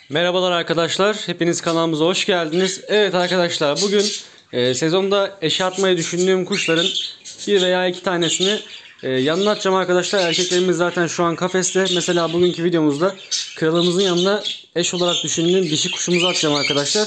Merhabalar arkadaşlar, hepiniz kanalımıza hoş geldiniz. Evet arkadaşlar, bugün sezonda eşe atmayı düşündüğüm kuşların bir veya iki tanesini yanına atacağım arkadaşlar. Erkeklerimiz zaten şu an kafeste. Mesela bugünkü videomuzda kralımızın yanına eş olarak düşündüğüm dişi kuşumuzu atacağım arkadaşlar.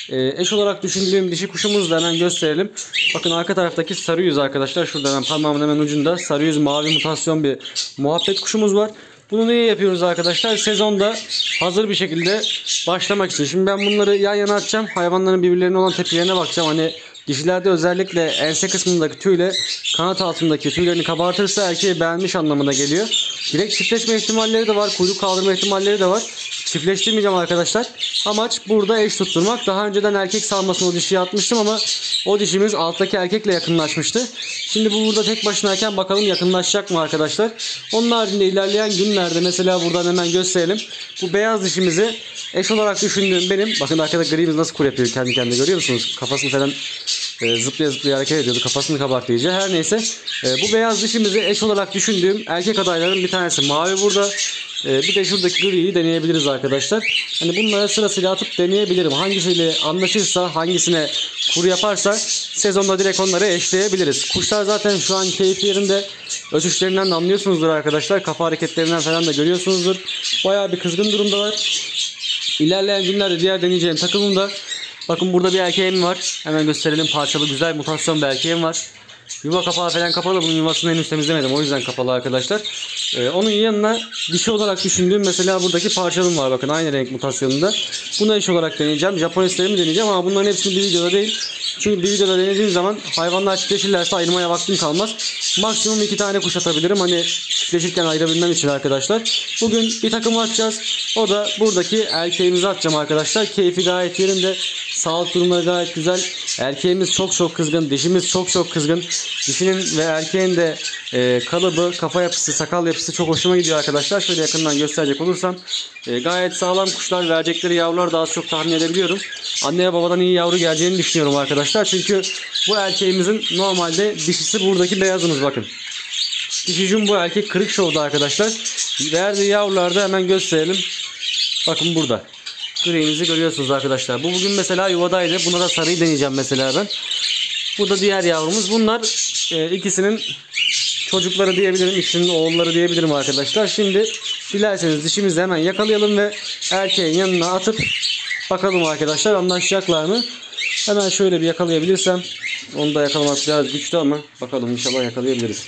Eş olarak düşündüğüm dişi kuşumuzu da hemen gösterelim. Bakın arka taraftaki sarı yüz arkadaşlar. Şurada hemen parmağımın hemen ucunda sarı yüz mavi mutasyon bir muhabbet kuşumuz var. Bunu niye yapıyoruz arkadaşlar? Sezonda hazır bir şekilde başlamak için. Şimdi ben bunları yan yana atacağım. Hayvanların birbirlerine olan tepkilerine bakacağım. Hani dişilerde özellikle ense kısmındaki tüyle kanat altındaki tüylerini kabartırsa erkeği beğenmiş anlamına geliyor. Direkt çiftleşme ihtimalleri de var. Kuyruk kaldırma ihtimalleri de var. Çiftleştirmeyeceğim arkadaşlar. Amaç burada eş tutturmak. Daha önceden erkek salmasını o dişiye atmıştım ama o dişimiz alttaki erkekle yakınlaşmıştı. Şimdi bu burada tek başınayken bakalım yakınlaşacak mı arkadaşlar. Onun haricinde ilerleyen günlerde mesela buradan hemen gösterelim. Bu beyaz dişimizi eş olarak düşündüğüm benim. Bakın arkada grimiz nasıl kur yapıyor kendi kendine, görüyor musunuz? Kafasını falan zıplaya zıplaya hareket ediyordu. Kafasını kabarttı iyice. Her neyse. Bu beyaz dişimizi eş olarak düşündüğüm erkek adayların bir tanesi mavi burada. Bir de şuradaki griyi deneyebiliriz arkadaşlar. Hani bunları sırasıyla atıp deneyebilirim. Hangisiyle anlaşırsa, hangisine kur yaparsa sezonda direkt onları eşleyebiliriz. Kuşlar zaten şu an keyif yerinde. Ötüşlerinden de anlıyorsunuzdur arkadaşlar. Kafa hareketlerinden falan da görüyorsunuzdur. Bayağı bir kızgın durumdalar. İlerleyen günlerde diğer deneyeceğim takımımda. Bakın burada bir erkeğim var. Hemen gösterelim, parçalı güzel mutasyon bir erkeğim var. Yuva kapağı falan kapalı. Bunun yuvasını henüz temizlemedim. O yüzden kapalı arkadaşlar. Onun yanına dişi olarak düşündüğüm mesela buradaki parçalım var. Bakın aynı renk mutasyonunda. Bunu eş olarak deneyeceğim. Japoneslerimi deneyeceğim ama bunların hepsini bir videoda değil. Çünkü bir videoda denediğim zaman hayvanlar çiftleşirlerse ayırmaya vaktim kalmaz. Maksimum 2 tane kuş atabilirim. Hani çiftleşirken ayırabilmem için arkadaşlar. Bugün bir takım atacağız. O da buradaki erkeğimizi atacağım arkadaşlar. Keyfi gayet yerinde. Sağlık durumları gayet güzel. Erkeğimiz çok kızgın. Dişimiz çok kızgın. Dişinin ve erkeğin de kalıbı, kafa yapısı, sakal yapısı çok hoşuma gidiyor arkadaşlar. Şöyle yakından gösterecek olursam gayet sağlam kuşlar, verecekleri yavrular daha az çok tahmin edebiliyorum. Anne ve babadan iyi yavru geleceğini düşünüyorum arkadaşlar. Çünkü bu erkeğimizin normalde dişisi buradaki beyazımız bakın. Dişi jumbo erkek kırık şovda arkadaşlar. Verdiği yavrularda hemen gösterelim. Bakın burada. Gri'mizi görüyorsunuz arkadaşlar. Bu bugün mesela yuvadaydı. Buna da sarıyı deneyeceğim mesela ben. Bu da diğer yavrumuz. Bunlar ikisinin çocukları diyebilirim. İkisinin oğulları diyebilirim arkadaşlar. Şimdi dilerseniz dişimizi hemen yakalayalım ve erkeğin yanına atıp bakalım arkadaşlar anlaşacaklar mı? Hemen şöyle bir yakalayabilirsem. Onu da yakalamak biraz güçlü ama bakalım inşallah yakalayabiliriz.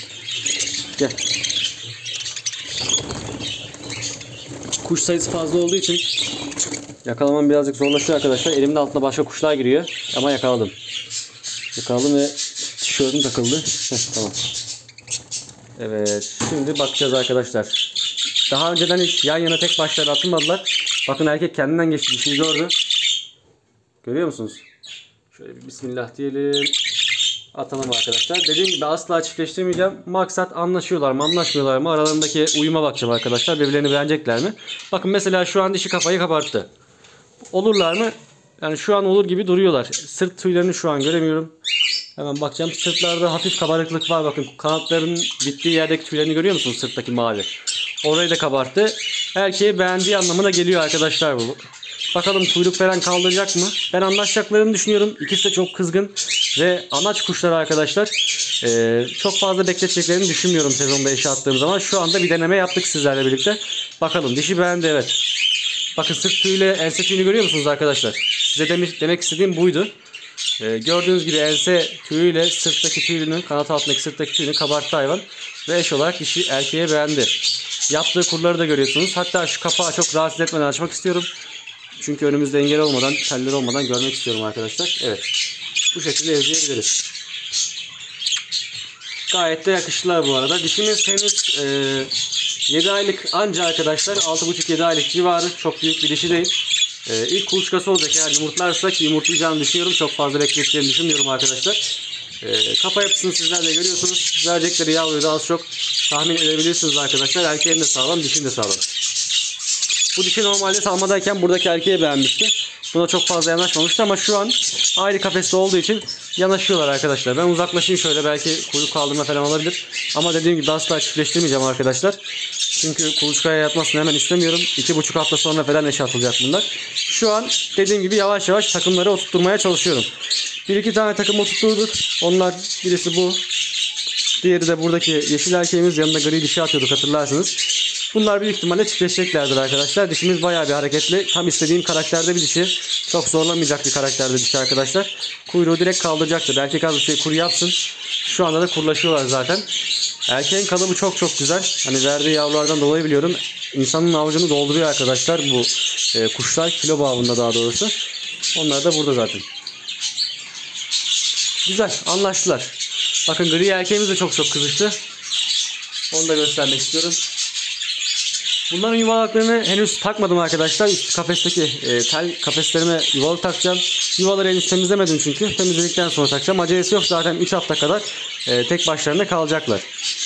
Gel. Kuş sayısı fazla olduğu için yakalamam birazcık zorlaşıyor arkadaşlar. Elimde altına başka kuşlar giriyor ama yakaladım. Yakaladım ve tişörtüm takıldı. Tamam. Evet. Şimdi bakacağız arkadaşlar. Daha önceden hiç yan yana tek başlarına atılmadılar. Bakın erkek kendinden geçti. Bir şey gördü. Görüyor musunuz? Şöyle bir bismillah diyelim. Atalım arkadaşlar. Dediğim gibi asla çiftleştirmeyeceğim. Maksat anlaşıyorlar mı anlaşmıyorlar mı? Aralarındaki uyuma bakacağım arkadaşlar. Birbirlerini beğenecekler mi? Bakın mesela şu an dişi kafayı kabarttı. Olurlar mı? Yani şu an olur gibi duruyorlar. Sırt tüylerini şu an göremiyorum. Hemen bakacağım. Sırtlarda hafif kabarıklık var. Bakın kanatların bittiği yerdeki tüylerini görüyor musunuz? Sırttaki mavi. Orayı da kabarttı. Erkeği beğendiği anlamına geliyor arkadaşlar bu. Bakalım kuyruk falan kaldıracak mı? Ben anlaşacaklarını düşünüyorum. İkisi de çok kızgın ve anaç kuşları arkadaşlar. Çok fazla bekleteceklerini düşünmüyorum sezonda eşe attığım zaman. Şu anda bir deneme yaptık sizlerle birlikte. Bakalım dişi beğendi, evet. Bakın sırt tüyüyle ense tüyünü görüyor musunuz arkadaşlar? Size demek istediğim buydu. Gördüğünüz gibi ense tüyüyle sırttaki tüyünü, kanat altındaki sırttaki tüyünü kabarttı hayvan. Ve eş olarak dişi erkeğe beğendi. Yaptığı kurları da görüyorsunuz. Hatta şu kapağı çok rahatsız etmeden açmak istiyorum. Çünkü önümüzde engel olmadan, teller olmadan görmek istiyorum arkadaşlar. Evet. Bu şekilde izleyebiliriz. Gayet de yakıştılar bu arada. Dişimiz henüz 7 aylık anca arkadaşlar. 6,5-7 aylık civarı. Çok büyük bir dişi değil. İlk kuluçkası olacak eğer yumurtlarsa, ki yumurtlayacağını düşünüyorum. Çok fazla bekleteceğini düşünmüyorum arkadaşlar. Kafa yapısını sizler de görüyorsunuz. Verecekleri yavruyu da az çok tahmin edebilirsiniz arkadaşlar. Erkeğin de sağlam, dişin de sağlam. Bu dişi normalde salmadayken buradaki erkeği beğenmişti. Buna çok fazla yanaşmamıştı ama şu an ayrı kafeste olduğu için yanaşıyorlar arkadaşlar. Ben uzaklaşayım şöyle, belki kuyruk kaldırma falan olabilir. Ama dediğim gibi asla çiftleştirmeyeceğim arkadaşlar. Çünkü kuluçkaya yatmasını hemen istemiyorum. 2,5 hafta sonra falan eşe atılacak bunlar. Şu an dediğim gibi yavaş yavaş takımları oturtmaya çalışıyorum. 1-2 tane takım oturtturduk. Onlar birisi bu. Diğeri de buradaki yeşil erkeğimiz, yanında gri dişi atıyorduk hatırlarsınız. Bunlar büyük ihtimalle çiftleşeceklerdir arkadaşlar. Dişimiz bayağı bir hareketli. Tam istediğim karakterde bir dişi. Çok zorlamayacak bir karakterde dişi arkadaşlar. Kuyruğu direkt kaldıracaktır. Erkek az bir şey kuru yapsın. Şu anda da kurlaşıyorlar zaten. Erkeğin kalıbı çok çok güzel. Hani verdiği yavrulardan dolayı biliyorum. İnsanın avucunu dolduruyor arkadaşlar. Bu kuşlar kilo bağımında daha doğrusu. Onlar da burada zaten. Güzel anlaştılar. Bakın gri erkeğimiz de çok çok kızıştı. Onu da göstermek istiyorum. Bunların yuvalıklarını henüz takmadım arkadaşlar. Üst kafesteki tel kafeslerime yuvalık takacağım. Yuvaları henüz temizlemedim çünkü. Temizledikten sonra takacağım. Acelesi yok, zaten 3 hafta kadar tek başlarına kalacaklar.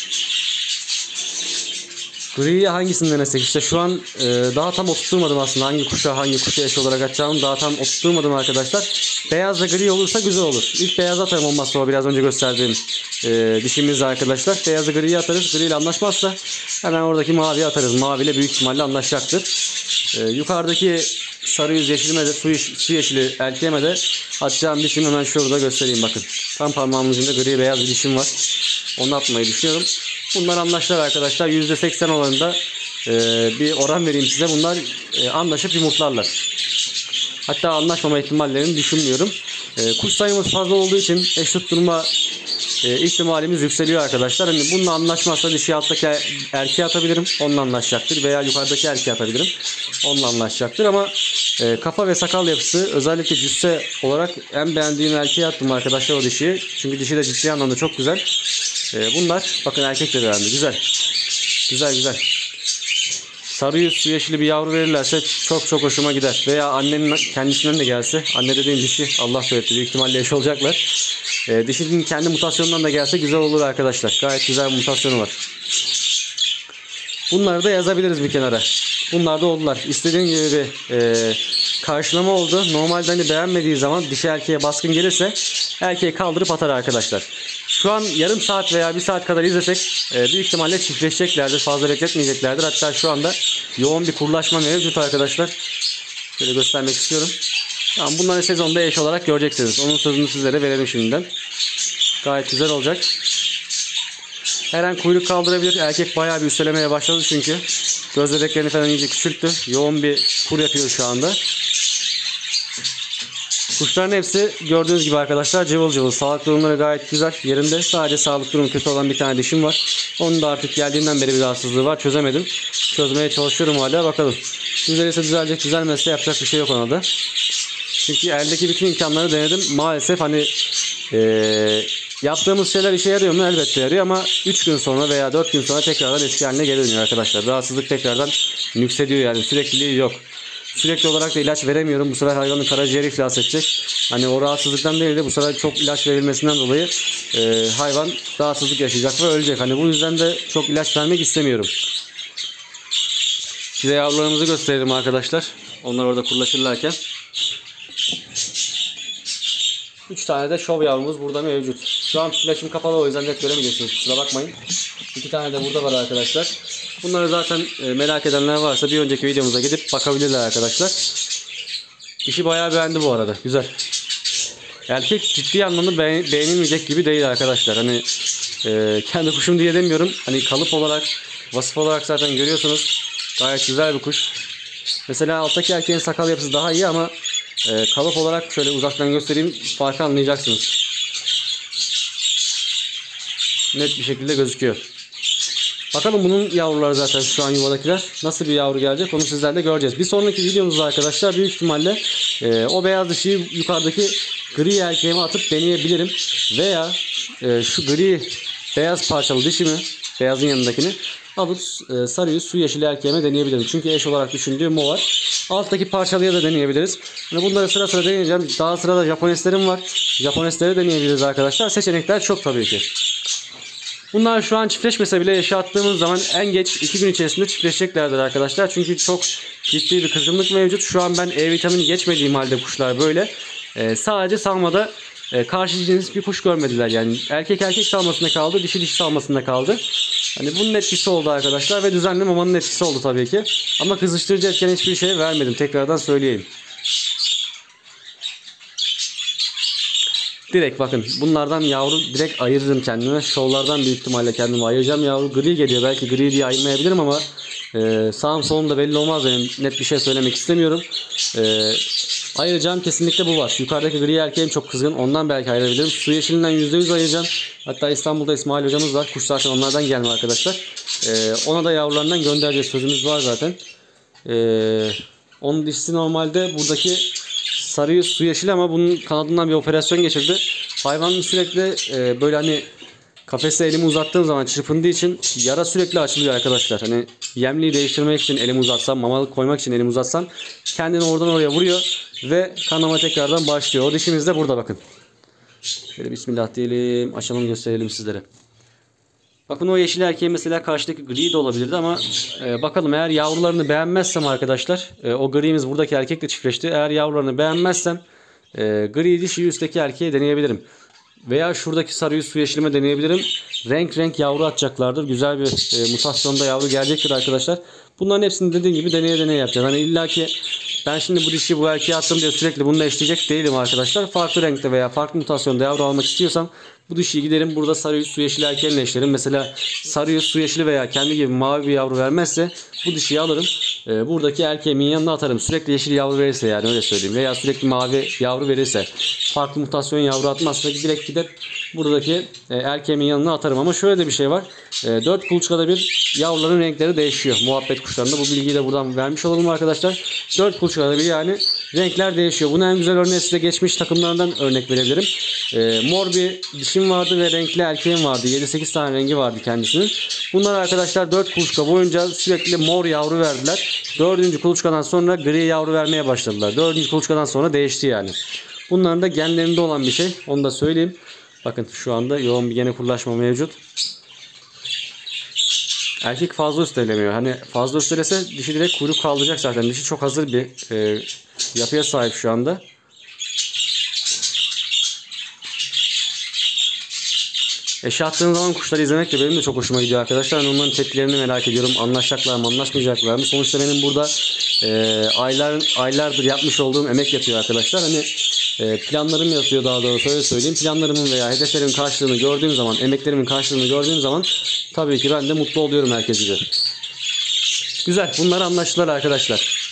Gri'yi hangisini denesek? İşte şu an daha tam oturtmadım aslında. Hangi kuşa eş olarak atacağımı daha tam oturtmadım arkadaşlar. Beyaz da gri olursa güzel olur. İlk beyaz atarım, olmazsa o biraz önce gösterdiğim dişimiz arkadaşlar. Beyazı griyi atarız. Gri ile anlaşmazsa hemen oradaki maviyi atarız. Mavi ile büyük ihtimalle anlaşacaktır. Yukarıdaki sarı yüz yeşilime de su yeşili erkeğime de atacağım dişimi hemen şurada göstereyim bakın. Tam parmağımın ucunda gri beyaz bir dişim var. Onu atmayı düşünüyorum. Bunlar anlaştılar arkadaşlar. %80 oranında bir oran vereyim size. Bunlar anlaşıp yumurtlarlar. Hatta anlaşmama ihtimallerini düşünmüyorum. Kuş sayımız fazla olduğu için eş tutturma ihtimalimiz yükseliyor arkadaşlar. Hani bununla anlaşmazsa dişi alttaki erkeğe atabilirim. Onunla anlaşacaktır. Veya yukarıdaki erkeğe atabilirim. Onunla anlaşacaktır ama kafa ve sakal yapısı, özellikle cüsse olarak en beğendiğim erkeğe attım arkadaşlar o dişiyi. Çünkü dişi de ciddi anlamda çok güzel. Bunlar bakın erkek de beğendi. Güzel. Güzel güzel. Sarı yüz su yeşili bir yavru verirlerse çok çok hoşuma gider. Veya annenin kendisinden de gelse. Anne dediğim dişi, Allah söyletti, büyük ihtimalle eş olacaklar. Dişinin kendi mutasyonundan da gelse güzel olur arkadaşlar. Gayet güzel bir mutasyonu var. Bunları da yazabiliriz bir kenara. Bunlar da oldular. İstediğim gibi bir karşılama oldu. Normalde hani beğenmediği zaman dişi erkeğe baskın gelirse erkeği kaldırıp atar arkadaşlar. Şu an yarım saat veya 1 saat kadar izlesek büyük ihtimalle çiftleşeceklerdir. Fazla bekletmeyeceklerdir. Hatta şu anda yoğun bir kurulaşma mevcut arkadaşlar. Şöyle göstermek istiyorum. Tamam, bunları sezonda eş olarak göreceksiniz. Onun sözünü sizlere verelim şimdiden. Gayet güzel olacak. Her an kuyruk kaldırabilir. Erkek bayağı bir üstelemeye başladı çünkü. Göz bebeklerini falan iyice küçülttü. Yoğun bir kur yapıyor şu anda. Kuşların hepsi gördüğünüz gibi arkadaşlar cıvıl cıvıl. Sağlık durumları gayet güzel yerinde. Sadece sağlık durumu kötü olan bir tane dişim var. Onun da artık geldiğinden beri bir rahatsızlığı var. Çözemedim. Çözmeye çalışıyorum hala, bakalım. Düzelirse düzelecek, düzelmezse yapacak bir şey yok ona da. Çünkü eldeki bütün imkanları denedim. Maalesef hani yaptığımız şeyler işe yarıyor mu? Elbette yarıyor ama 3 gün sonra veya 4 gün sonra tekrardan eski haline geri dönüyor arkadaşlar. Rahatsızlık tekrardan yükseliyor, yani sürekliliği yok. Sürekli olarak da ilaç veremiyorum. Bu sefer hayvanın karaciğeri iflas edecek. Hani o rahatsızlıktan değil de bu sefer çok ilaç verilmesinden dolayı hayvan rahatsızlık yaşayacak ve ölecek. Hani bu yüzden de çok ilaç vermek istemiyorum. Size yavrularımızı gösterelim arkadaşlar. Onlar orada kurulaşırlarken. 3 tane de şov yavrumuz burada mevcut. Şu an flaşım kapalı, o yüzden net göremeyeceksiniz. Kusura bakmayın. 2 tane de burada var arkadaşlar. Bunları zaten merak edenler varsa bir önceki videomuza gidip bakabilirler arkadaşlar. İşi bayağı beğendi bu arada. Güzel. Erkek ciddi anlamda beğenilmeyecek gibi değil arkadaşlar. Hani kendi kuşum diye demiyorum. Hani kalıp olarak, vasıf olarak zaten görüyorsunuz. Gayet güzel bir kuş. Mesela alttaki erkeğin sakal yapısı daha iyi ama kalıp olarak şöyle uzaktan göstereyim, farkı anlayacaksınız. Net bir şekilde gözüküyor. Bakalım bunun yavruları zaten şu an yuvadakiler. Nasıl bir yavru gelecek onu sizlerle göreceğiz. Bir sonraki videomuzda arkadaşlar büyük ihtimalle o beyaz dişiyi yukarıdaki gri erkeğime atıp deneyebilirim. Veya şu gri beyaz parçalı dişimi, beyazın yanındakini alıp sarı yüz su yeşili erkeğime deneyebilirim. Çünkü eş olarak düşündüğüm o var. Alttaki parçalıya da deneyebiliriz. Yani bunları sıra sıra deneyeceğim. Daha sırada Japoneslerim var. Japonesleri deneyebiliriz arkadaşlar. Seçenekler çok tabii ki. Bunlar şu an çiftleşmese bile eşe attığımız zaman en geç 2 gün içerisinde çiftleşeceklerdir arkadaşlar. Çünkü çok ciddi bir kızgınlık mevcut. Şu an ben E vitamini geçmediğim halde kuşlar böyle. Sadece salmada karşı cins bir kuş görmediler. Yani erkek erkek salmasında kaldı, dişi dişi salmasında kaldı. Hani bunun etkisi oldu arkadaşlar ve düzenli mamanın etkisi oldu tabii ki. Ama kızıştırıcı etken hiçbir şey vermedim. Tekrardan söyleyeyim. Direkt bakın bunlardan yavru direkt ayırırım kendime. Şovlardan büyük ihtimalle kendimi ayıracağım. Yavru gri geliyor. Belki gri diye ayırmayabilirim ama sağım solum da belli olmaz. Yani net bir şey söylemek istemiyorum. Ayıracağım kesinlikle bu var. Yukarıdaki gri erkeğim çok kızgın. Ondan belki ayırabilirim. Su yeşilinden %100 ayıracağım. Hatta İstanbul'da İsmail hocamız var. Kuş zaten onlardan gelme arkadaşlar. Ona da yavrularından göndereceğiz. Sözümüz var zaten. Onun dişisi normalde buradaki sarıyı su yeşili ama bunun kanadından bir operasyon geçirdi. Hayvanın sürekli böyle hani kafese elimi uzattığım zaman çırpındığı için yara sürekli açılıyor arkadaşlar. Hani yemliği değiştirmek için elimi uzatsam, mamalık koymak için elimi uzatsam kendini oradan oraya vuruyor ve kanama tekrardan başlıyor. O dişimiz de burada bakın. Şöyle bismillah diyelim, aşamını gösterelim sizlere. Bakın o yeşil erkeğin mesela karşıdaki gri de olabilirdi ama bakalım eğer yavrularını beğenmezsem arkadaşlar o gri'miz buradaki erkekle çiftleşti. Eğer yavrularını beğenmezsem gri dişi üstteki erkeğe deneyebilirim. Veya şuradaki sarıyı su yeşilime deneyebilirim. Renk renk yavru atacaklardır. Güzel bir mutasyonda yavru gelecektir arkadaşlar. Bunların hepsini dediğim gibi deneye deneye yapacağız. Hani illa ki ben şimdi bu dişi bu erkeğe attım diye sürekli bununla eşleyecek değilim arkadaşlar. Farklı renkte veya farklı mutasyonda yavru almak istiyorsam bu dişiyi giderim burada sarı su yeşili erkeğinle eşlerim. Mesela sarı su yeşili veya kendi gibi mavi bir yavru vermezse bu dişiyi alırım. Buradaki erkeğimin yanına atarım. Sürekli yeşil yavru verirse yani öyle söyleyeyim. Veya sürekli mavi yavru verirse farklı mutasyon yavru atmazsa direkt gidip buradaki erkeğimin yanına atarım. Ama şöyle de bir şey var. 4 kuluçkada bir yavruların renkleri değişiyor. Muhabbet kuşlarında bu bilgiyi de buradan vermiş olalım arkadaşlar. 4 kuluçkada bir yani renkler değişiyor. Bunun en güzel örneği size geçmiş takımlarından örnek verebilirim. Mor bir dişim vardı ve renkli erkeğim vardı. 7-8 tane rengi vardı kendisinin. Bunlar arkadaşlar 4 kuluçka boyunca sürekli mor yavru verdiler. 4. kuluçkadan sonra gri yavru vermeye başladılar. 4. kuluçkadan sonra değişti yani. Bunların da genlerinde olan bir şey. Onu da söyleyeyim. Bakın şu anda yoğun bir gene kurlaşma mevcut. Erkek fazla üstelemiyor. Hani fazla üstelese dişi direkt kuyruk kaldıracak zaten. Dişi çok hazır bir yapıya sahip şu anda. Eşe attığım zaman kuşları izlemek de benim de çok hoşuma gidiyor arkadaşlar. Yani onların tepkilerini merak ediyorum. Anlaşacaklar mı, anlaşmayacaklar mı? Sonuçta benim burada aylardır yapmış olduğum emek yatıyor arkadaşlar. Hani planlarım yatıyor daha doğrusu öyle söyleyeyim. Planlarımın veya hedeflerimin karşılığını gördüğüm zaman, emeklerimin karşılığını gördüğüm zaman tabii ki ben de mutlu oluyorum herkes gibi. Güzel. Bunlar anlaştılar arkadaşlar.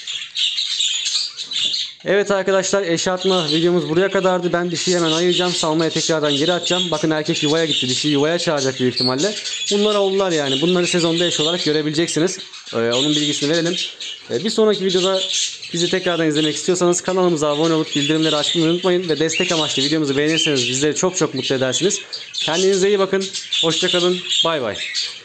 Evet arkadaşlar eşe atma videomuz buraya kadardı. Ben dişiyi hemen ayıracağım. Salmaya tekrardan geri atacağım. Bakın erkek yuvaya gitti. Dişi yuvaya çağıracak büyük ihtimalle. Bunlar oğullar yani. Bunları sezonda eş olarak görebileceksiniz. Onun bilgisini verelim. Bir sonraki videoda bizi tekrardan izlemek istiyorsanız kanalımıza abone olup bildirimleri açmayı unutmayın. Ve destek amaçlı videomuzu beğenirseniz bizleri çok çok mutlu edersiniz. Kendinize iyi bakın. Hoşça kalın. Bay bay.